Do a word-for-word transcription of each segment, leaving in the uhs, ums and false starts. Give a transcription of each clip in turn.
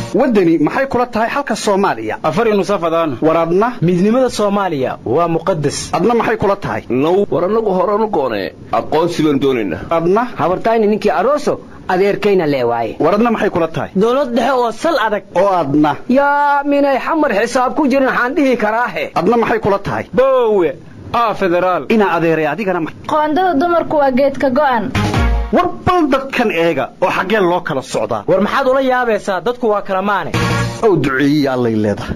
wadani maxay kula tahay halka Soomaaliya afar nusafadaan waradna midnimada Soomaaliya waa muqaddas adna maxay kula tahay now waranagu horanu goone aqoonsi baan doonayna adna habartayni ninkii arooso adeerkayna leewaay waradna maxay kula tahay dawlad dhexe oo sal adag oo adna yaa minay xamar xisaab ku jirin waxaan dhihi karaahe adna maxay kula tahay boowe ah federaal ina adeeray adigana qoondada dumarku waa geedka go'an war bal dadkan eega oo xagee loo kala socdaa war maxaad ula yaabaysaa dadku waa kala maane oo duceeyay allay leedahay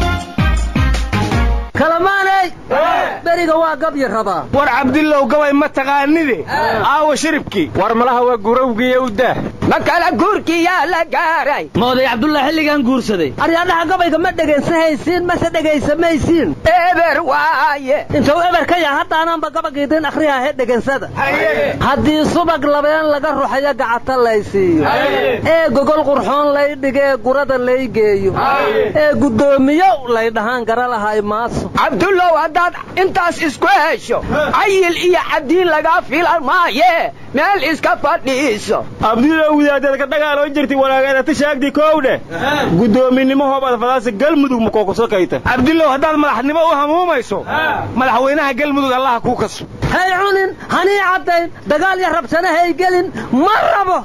kalamaanay bariga waa gab yarada war Cabdillow gabay ma taqaanide aawa shiribki war malaha waa gurawgiye u daa ma kala guurkiya la gaaray mooday Cabdullaah xilligan guursaday aryaadaha gabayga ma dhageysanaysiin ma dhageysamaysiin eber waaye intuu eber ka yahay hadda aanba gabageedin akhriyaa heed dhageysada hadii subag labeen laga ruuxayo gacanta laysiiyo ee gogol qurxoon lay dhigay gurada lay geeyo ee gudoomiyo lay dhahan gara lahay maas Cabdullah wadaad intaas isku hesho ayil iyo cadiin laga filan maaye meel iska fadhiiso Cabdullah wadaad ka dagaalo jirtay walaagada tashaagdi koowde gudoominimo hobada fadaas galmudug ma kooku sokayta Cabdullah wadaad madaxnimo u hamuumayso madaxweynaha galmudug Allah ku kaso hay cunin hani cadeyn dagaal ya rabsana hay gelin ma rabo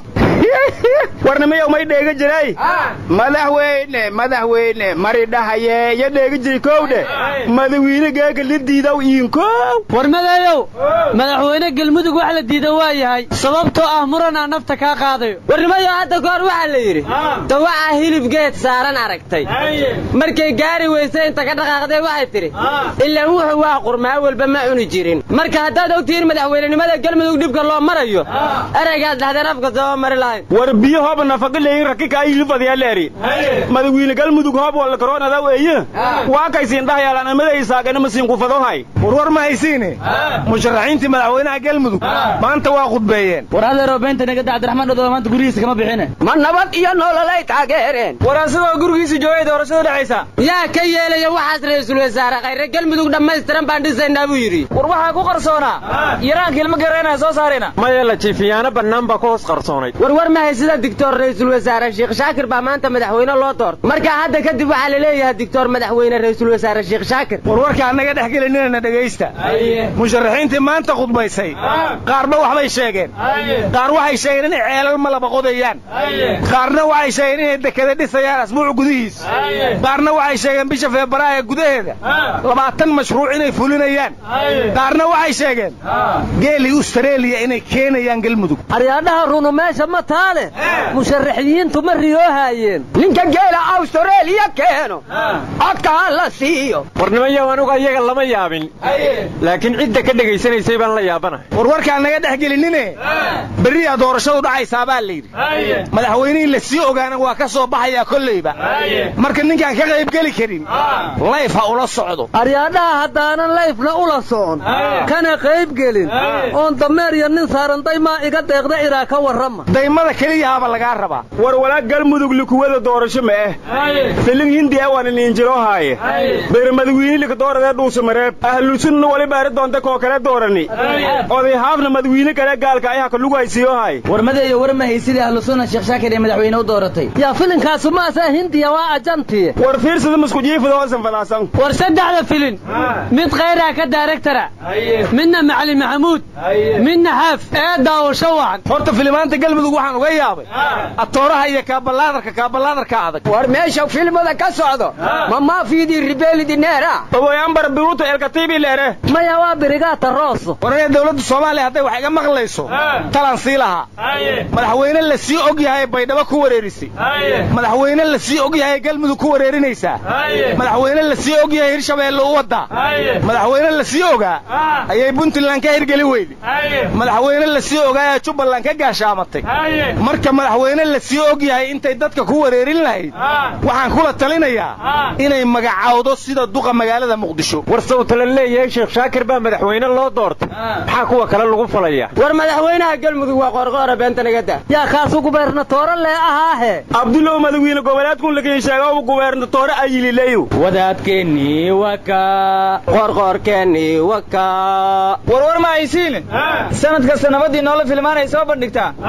warnamay may dheega jiray madaxweyne madaxweyne mari dhahaye ya dheega jiray koowde madaxweyne gaga la diidaw iinko warmadayow madaxweyne galmudug wax la diido waa yahay sababtoo ah murana nafta ka qaadayo warnimayo hadda goor waxa la yiri dawaca hilib geed saaran aragtay markay gaari weysay inta ka dhaqaaqday waxay tiri ilaa wuxuu waa qurmaa walba ma cuni jirin marka haddaad ogtiin madaxweynenimada galmudug dibka loo marayo eraygaad dhahdeen afka soo mari lahayn war biyo hoob nafaqo leeyin rakika ay lifadaya leeri madaxweyne galmudug hoob wala corona da weeye waa kaysin dhahyaalan madaxaysaagana ma siin ku fadohay war war ma haysiine musharaxiintii madaxweynaha galmudug maanta waa khudbeeyeen war adeero beenta naga Cabdiraxmaan Dhado maanta gurigiisa kama bixine ma nabad iyo nololay taageereen war asagoo gurigiisa joogay doorashada dhaxaysa yaa ka yeelaya waxaas ra'iisul wasaare khayr galmudug dhameystiran baan dhisaynaa buu yiri war waxa ku qarsoona Iraan kilma gareena soo saarina ma yeela jifiyaana banaan ba ku hoos qarsoonay war war ma haysida dictor ra'iisul wasaare Sheekh Shaakir baa maanta madaxweyne loo doortay marka hadda kadib waxa la leeyahay dictor madaxweyne ra'iisul wasaare Sheekh Shaakir war warka anaga dhaxgelinina dhageysta musharaxiintii maanta khudbaysay qaarba waxbay sheegeen qaar waxay sheegeen in ceelal ma laba qodayaan qaarna waxay sheegeen in dekada dhisayaan asbuuc gudihiis qaarna waxay sheegeen bisha Febraayo gudaheeda labaatan mashruuc inay fulinayaan qaarna waxay sheegeen geeli Australia inay keenayaan galmudug aryaadaha runu meesha ma taale musharaxiintu ma riyoohayeen ninka geela Australia keeno codka la siiyo warnimaya wanuga iyaga lama yaabin laakiin cidda ka dhageysanaysay baan la yaabanahay war warka anaga dhaxgelinine bariya doorashadu dhacaysa baa la yiri madaxweynaha la sii ogaana waa ka soo baxaya kullayba marka ninkaan ka qayb gali karin life ha ula socdo aryaadaha hadaanan life-na ula socon kana qayb gelin oon dameer iyo nin saaran dayma iga deeqda iraa ka warrama daymada kaliya haba laga rabaa war walaal galmudug likuwada doorasho ma ah filin hindi ah waan in jiro haaye beer madaxweyne ka doorada dhuuso mareeb ahlu sunna wali baar doonta ko kala doorani oday haafna madaxweyne kala gaalka ayaa ka lugu haysiyo haay war madaxweyne war ma haysidii ahlu sunna Sheekh Shaakir ee madaxweyne u dooratay ya filinkaas ma asaa hindi waa ajanti war fiirsada masku jiifado hoosan falaasan war saddexda filin mid khayra ka directora midna macali maxamuud midna haaf ee daawasho wacan horta filimaanta galmudug waxaan uga yaabay atooraha iyo ka balaadarka ka balaadarka adag war meesha filimada ka socdo ma ma fiidi rebel dinera oboyan bar biruto el katibi leere maya waa birigaata roos war ee dawladda Soomaaliya haday wax iga maqlayso talan siilaha madaxweyne la sii og yahay baydhabo ku wareerisay madaxweyne la sii og yahay galmudug ku wareerinaysa madaxweyne la sii og yahay Hirshabeelle u wada madaxweyne la sii ogaa ayay Puntland ka hirgali weeyday madaxweyne la sii ogaa Jubbaland ka gaashaamatay marka madaxweyne la sii og yahay intay dadka ku wareerin lahayd waxaan kula talinayaa inay magacaawdo sida duqa magaalada Muqdisho war sawta la leeyahay Sheekh Shaakir baa madaxweyne loo doortay maxaa kuwa kale lagu falaya war madaxweynaha galmudug waa qorqoor beenta nagada yaa kaas ugu beernatoore lee ahaahe Abdullah madaxweyne goboleedku laga sheegay goboleednatoore ayilileeyo wadaadkeeni waka qorqoorkeeni waka war war ma haysiin sanad kasta nabadii noola filmaanay soo bandhigtaa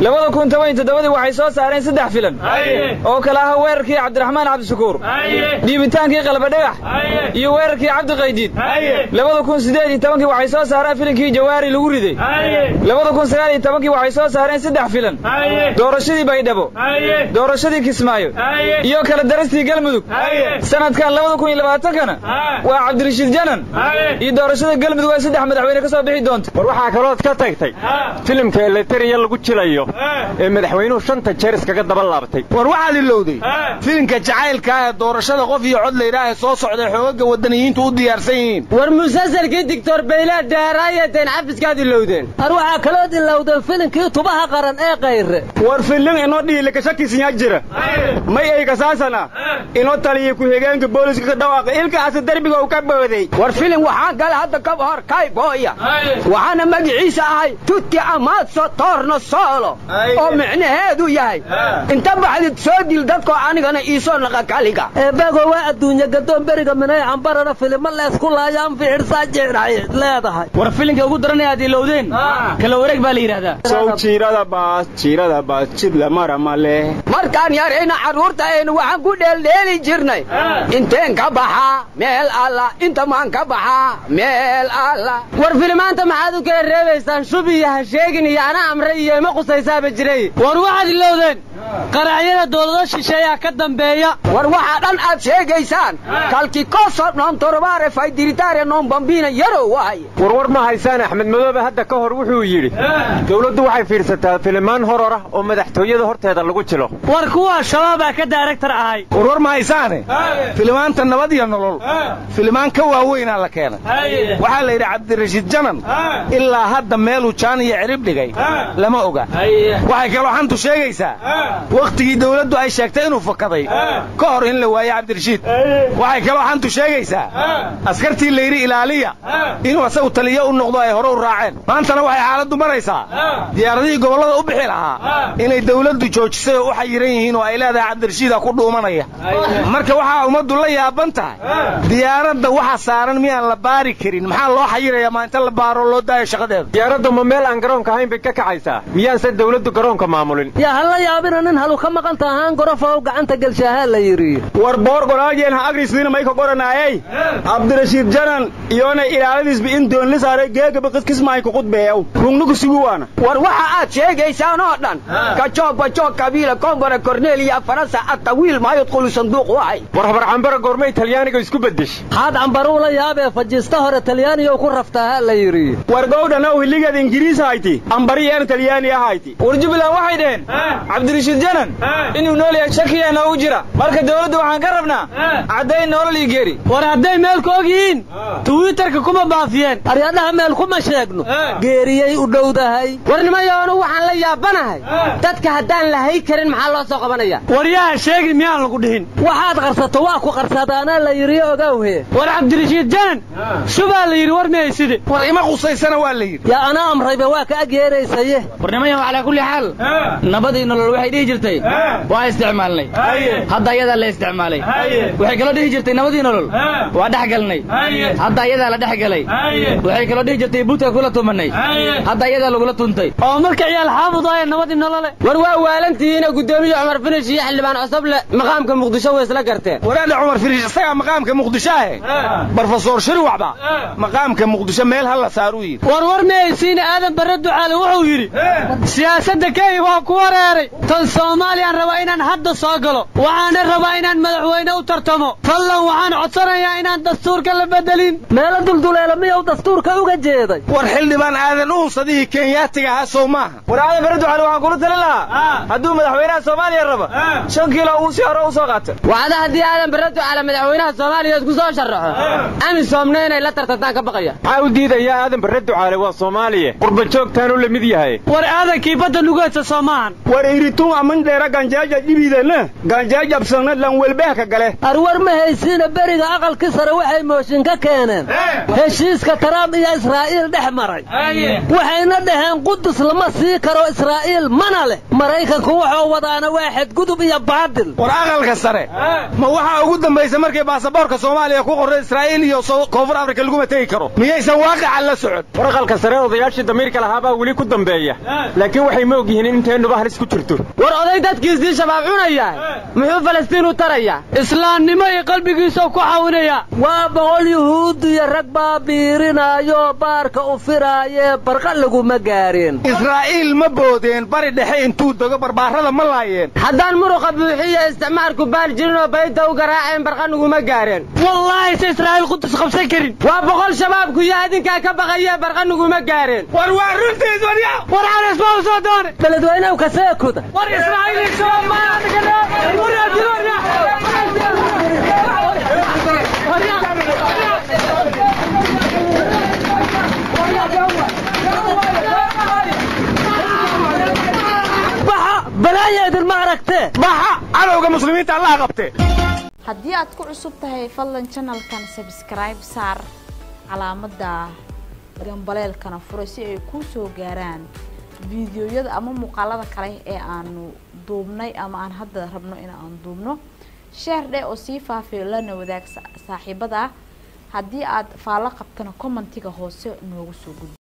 labada kun toban iyo toddoba waxay soo saareen saddex filan oo kala ah weerarkii Cabdiraxmaan Cabdishakuur dhiibitaankii qalba dhagax iyo weerarkii Cabdi Qaydiid labada kun siddeed iyo toban waxay soo saareen filankii Jawaari lagu riday labada kun sagaal iyo toban waxay soo saareen saddex filan doorashadii Baydhabo doorashadii Kismaayo iyo kala daristii Galmudug sanadkan labada kun iyo labaatan kana waa Cabdirashiid Janan iyo doorashada Galmudug waa saddex madaxweyne ka soo bixi doonta war waxa kale oo ka tagtay filimka Eletariya lagu jilayo ee madaxweynuhu shanta jeer iskaga daba laabtay war waxa lilowday filimka jacaylka ah doorashada qof iyo cod leeyahay soo socday xoogaga wadaniyiintu u diyaarsan yihiin war musalsalkii Doctor Bayla Daaraayadeen xafiskaad ilowdeen war waxa kale oo ilowday filimkii tubaha qaran ee qayre war filim inoo dhiile ka shakiisna jira may ay ka saasana inoo taliye ku xigeenka booliska ka dhawaaq ilkaas darbiga uu ka booday war filim waxa gal hadda ka hor kay booya waxana magaciisa ahay tutti amaadso torno solo oo macnaheedu yahay inta baxdid soo dil dadka anigana iisoo naqa kaliga ee bago waa adduunyo gadoon bariga minay ambarana filim la isku laayaan fiirsa jeeray leedahay war filimka ugu daranay aad ilowdeen kala wareeg baa la yiraahdaa soo jiirada baas jiirada baas jid la mara male markaan yarayna caruurta aynu waxaan ku dheeldheeli jirnay inteen ka baxa meel alla inta maan ka baxa meel alla war filimaanta maxaad u kala reebaysaan shubiya ha sheegin iyo ana amray iyo ma qusaysaaba jiray war waxaad ilowdeen qaracyada dawladda shisheeya ka dambeeya war waxa dhan aad sheegaysaan kalki koso noon torbaare faydiritaare noon bambina yaro waay war war ma haysaan Axmed Madoobe hadda ka hor wuxuu yiri dawladdu waxay fiirsataa filimaan horor ah oo madaxtooyada horteeda lagu jilo war kuwa shabaab ka director ahay war war ma haysaan filimaanta nabad iyo nolol filimaan ka waaweyn la keenay waxa la yiri Cabdirashiid Janan ilaa hadda meel uu jaan iyo cirib dhigay lama oga waxay kale waxantu sheegaysaa waqtigii dawladdu ay sheegtay inuu fakaday ka hor in la waayo Cabdirashiid waxay kale waxantu sheegaysaa askartii la yiri ilaaliya inuu asagu taliyo u noqdo ay hore u raaceen maantana waxay xaaladdu maraysaa diyaaradii gobolada u bixi lahaa inay dawladdu joojisay oo u xayiran yihiin oo ay leedahay Cabdirashiid ku dhuumanaya marka waxa umadu la yaaban tahay diyaaradda waxa saaran miyaan la baari karin maxaa loo xayirayaa maanta la baaro loo daayo shaqadeeda diyaaraddu ma meel aan garoonka ahayn bay ka kacaysaa miyaan se dawladdu garoonka maamulin ya hala yaabina nin halu ka maqan tahaan gorofa oo gacanta galshaaha la yiri war boor golaayeen ha agrisina may ka qoranaayay Cabdirashiid Janan iyona ilaaladiis bi in doon la saaray geega baqis kismaay ku qudbeeyo rungnugu sugu waana war waxa aad sheegaysaan oo dhan ka jooba joog kabiila koonbara Cornelia Faransa atawiil ma yadkhulu sanduuq waay war habar cambara goormay Talyaaniga isku bedesh haad cambaru la yaabee fajista hore Talyaaniga ku raftaa la yiri war gowdana oo hiligeed Ingiriis hayti ambari yar Talyaani hayti war Jubbaland waxay dheen Cabdirashiid Janan inuu nool yahay shakiyana u jira marka dawladdu waxaan ka rabnaa cadeyn nolol ii geeri war haday meel ka ogyiin Twitterka kuma baafiyeen ariyadaha meel kuma sheegno geeriyay u dhowdahay warnimayoonu waxaan la yaabanahay dadka hadaan la hay karin maxaa loo soo qabanaya war yaa sheegin miyaan lagu dhihin waxaad qarsato waa ku qarsadaana la yiri ogawhe war Cabdirashiid Janan shuba la yiri war meeyside war ima qusaysana waa la yiri ya ana amrayba waa ka ageeraysaye warnimayo ala kulli xaal nabadii nolol waxay dhigi jirtay waa isticmaalnay hadda ayada la isticmaalay waxay kala dhigi jirtay nabadii nolol waa dhaxgalnay hadda ayada la dhaxgalay waxay kala dhigi jirtay buuta kula tumanay hadda ayada lagu la tuntay oo marka ciyaal xaafid ay nabadii nolol war waa waalantiina gudoomiye Umar Finish iyo xildhibaan cusub le maqaamka Muqdisho way isla garteen waraada Umar Finish isaga maqaamka Muqdisho ah professor Shiri waxba maqaamka Muqdisho meel hal la saaru yiri war war meeysiin aadan baradu caali wuxuu yiri siyaasadda kay waa ku wareeray tan Soomaaliya raba inaan hadda soo galo waxaan rabaa inaan madaxweyne u tartamo fallan waxaan codsanayaa inaan dastuurka la bedelin meel dulduleela miyaa dastuurka uga jeeday war xildhibaan aadan uu sadii Kenyaatiga ha Soomaha war aadan baradu caali waxaan kula talin lahaa haduu madaxweynaha Soomaaliya raba shan kiilo uu si hore u soo qaato waxaad hadii aadan baradu caali madaxweynaha Soomaaliya isku soo sharaxo ami Soomneenay la tartantaan ka baqaya waxa uu diidayaa aadan baradu caali waa Soomaaliya qurba joogtaan u la mid yahay war aadan kiibada nugeedsa Soomaan war iritu aman dheera ganjaaja dhibiidana ganjaaja absana lan welbeeka gale arwar ma haysiina beriga aqalka sare waxay mooshin ka keeneen heshiiska Trump iyo Israa'iil dhex maray waxayna dhaheen Qudus lama sii karo Israa'iil mana leh Mareykanku wuxuu wadaana waaxid gudub iyo baadil war aqalka sare ma waxa ugu dambeysay markii baasaboorka Soomaaliya ku qoray Israa'iil iyo Koonfur Afrika lagu matay karo miyaysan waaqic la socod war aqalka sare odayaashii damiirka lahaaba wali ku dambeeya laakiin waxay ma ogyihiin in inteenuba halis ku jirto war oday dadkiisii shabaab cunaya muxuu Falastiin u taraya islaamnimo iyo qalbigiisa ku xawnaya waa boqol yahuud iyo rag baabiirinayo baarka u firaaye barqa lagu ma gaareen Israa'iil ma boodeen bari dhexe intuu dago barbaarada ma laayeen haddaan muruqa buuxiyo isticmaalku baal jirin oo bayda u garaaceen barqa lagu ma gaareen wallahi si Israa'iil Qudus qabsan karin waa boqol shabaab ku yaadinka ka baqaya barqa lagu ma gaareen war waa runtii wariya war aan isma soo doon beledweynaha ka seekuda war Israa'iil shabaab ma adagana war yaadiroya balaayad ma aragtee baxa cadowga muslimiinta Allah qabtay haddii aad ku cusub tahay fadlan channelkan subscribe saar calaamada gambaleelkana furo si ay ku soo gaaraan fiidiyoyada ama muuqaalada kale ee aanu duubnay ama aan hadda rabno in aan duubno share dhe oo si faafiyo lana wadaag saaxiibada haddii aad faalo qabtana commentiga hoose noogu soo gudbi